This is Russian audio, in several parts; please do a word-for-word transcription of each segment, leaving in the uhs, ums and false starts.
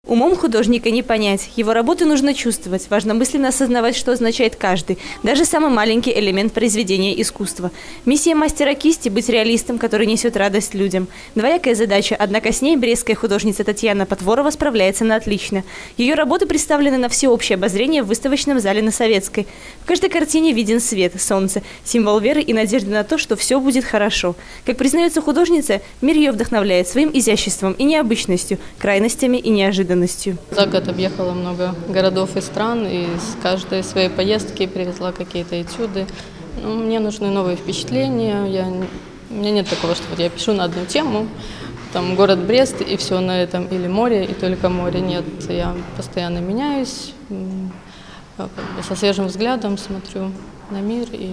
Умом художника не понять. Его работу нужно чувствовать. Важно мысленно осознавать, что означает каждый, даже самый маленький элемент произведения искусства. Миссия мастера кисти – быть реалистом, который несет радость людям. Двоякая задача, однако с ней брестская художница Татьяна Потворова справляется на отлично. Ее работы представлены на всеобщее обозрение в выставочном зале на Советской. В каждой картине виден свет, солнце, символ веры и надежды на то, что все будет хорошо. Как признается художница, мир ее вдохновляет своим изяществом и необычностью, крайностями и неожиданностью. За год объехала много городов и стран, и с каждой своей поездки привезла какие-то этюды. Ну, мне нужны новые впечатления. Я, у меня нет такого, что вот я пишу на одну тему, там город Брест и все на этом, или море, и только море. Нет, я постоянно меняюсь, со свежим взглядом смотрю на мир и,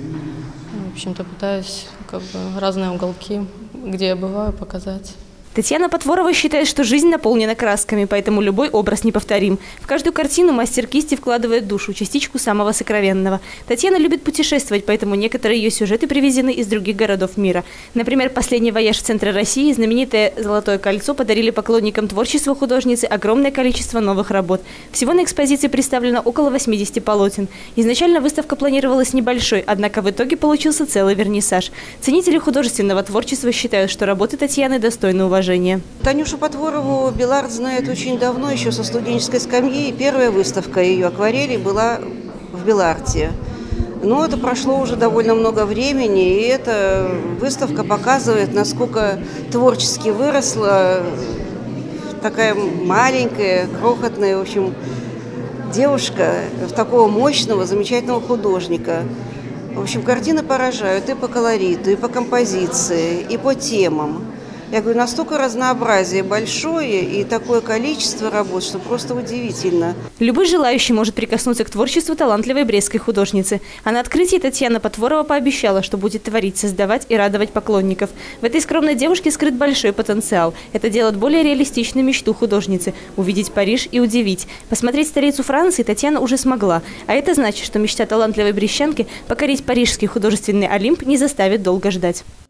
в общем-то, пытаюсь как бы разные уголки, где я бываю, показать. Татьяна Потворова считает, что жизнь наполнена красками, поэтому любой образ неповторим. В каждую картину мастер кисти вкладывает душу, частичку самого сокровенного. Татьяна любит путешествовать, поэтому некоторые ее сюжеты привезены из других городов мира. Например, последний вояж в центре России, знаменитое «Золотое кольцо» подарили поклонникам творчества художницы огромное количество новых работ. Всего на экспозиции представлено около восьмидесяти полотен. Изначально выставка планировалась небольшой, однако в итоге получился целый вернисаж. Ценители художественного творчества считают, что работы Татьяны достойны уважения. Танюшу Потворову Белард знает очень давно, еще со студенческой скамьи. Первая выставка ее акварели была в Беларде. Но это прошло уже довольно много времени, и эта выставка показывает, насколько творчески выросла такая маленькая, крохотная, в общем, девушка в такого мощного, замечательного художника. В общем, картины поражают и по колориту, и по композиции, и по темам. Я говорю, настолько разнообразие большое и такое количество работ, что просто удивительно. Любой желающий может прикоснуться к творчеству талантливой брестской художницы. А на открытии Татьяна Потворова пообещала, что будет творить, создавать и радовать поклонников. В этой скромной девушке скрыт большой потенциал. Это делает более реалистичной мечту художницы – увидеть Париж и удивить. Посмотреть столицу Франции Татьяна уже смогла. А это значит, что мечта талантливой брестчанки покорить парижский художественный Олимп не заставит долго ждать.